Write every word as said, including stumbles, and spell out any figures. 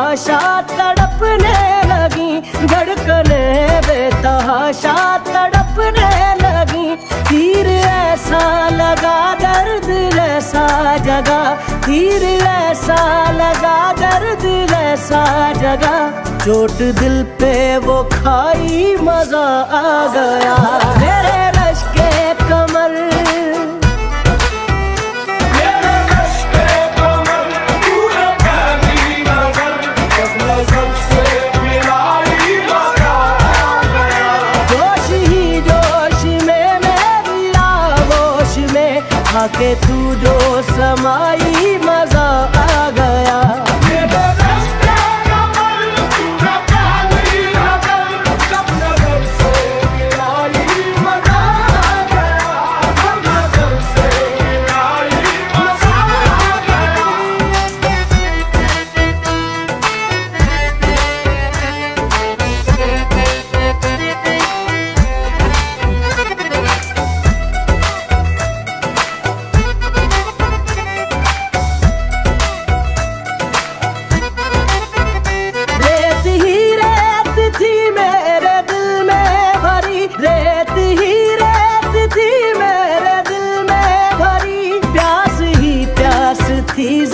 बेतहाशा तड़पने लगी, धड़कने बेतहाशा तड़पने लगी। तीर ऐसा लगा दर्द ऐसा जगा, तीर ऐसा लगा दर्द ऐसा जगा। चोट दिल पे वो खाई मजा आ गया। मेरे रश के कमर, मेरे रश के कमर पूरा पहली नजर, जब नजर से मिलाई मजा आ गया। जोश ही जोश में मेरी आगोश में आके तू जो समाई मजा आ गया। रेत ही रेत थी मेरे दिल में भरी, प्यास ही प्यास थी